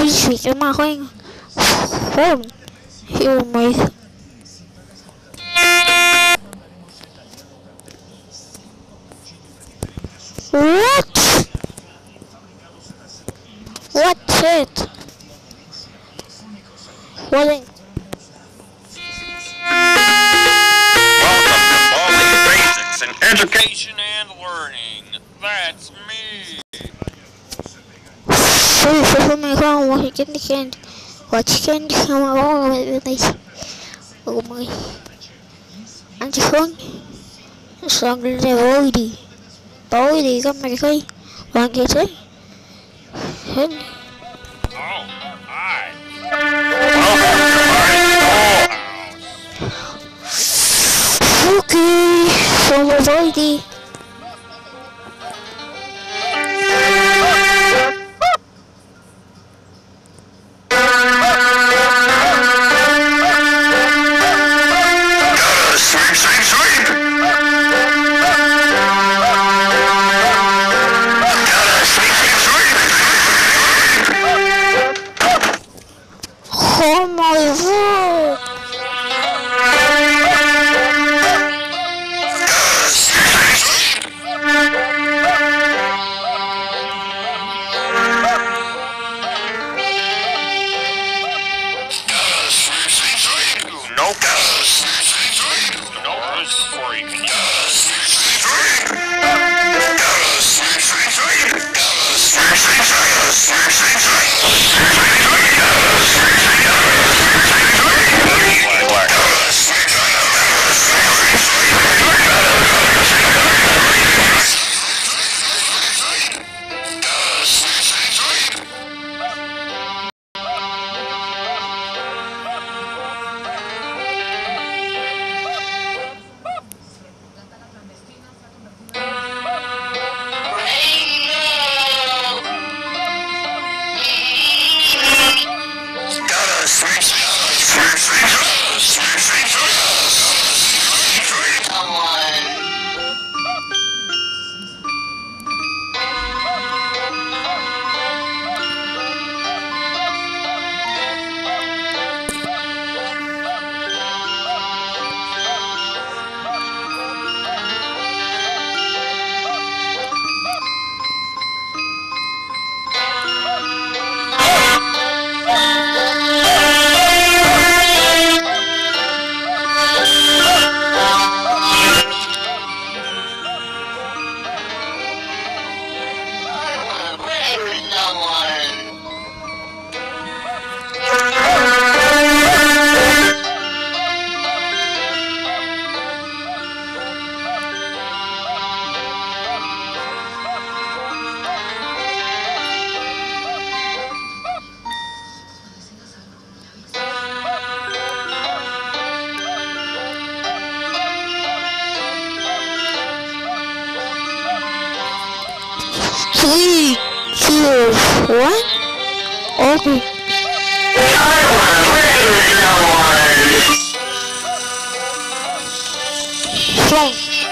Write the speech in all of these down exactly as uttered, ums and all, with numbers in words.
水干嘛换一个？换，又没。What? What's it? What? It? Welcome to Bowling Basics in Education and Learning. That's me. So, so my God, what can the candy? What can come along with this? Oh my. And the song? The song is a voidy. Voidy, come my guy. One get it? Oh, hi. Welcome to my Okay, so we're voidy. Oh my word! Nope. Nope, this is before you can use Three, two, one. Okay. Fly.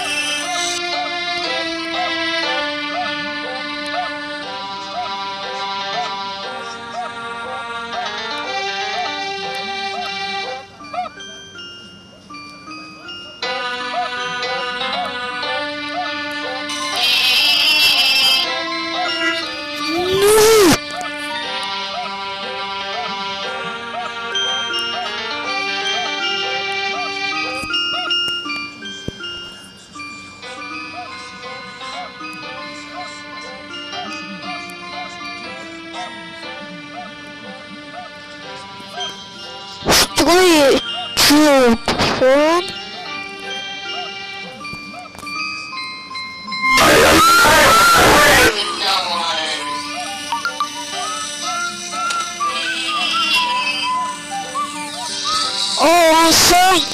Three, two, one. Oh, I'm sorry.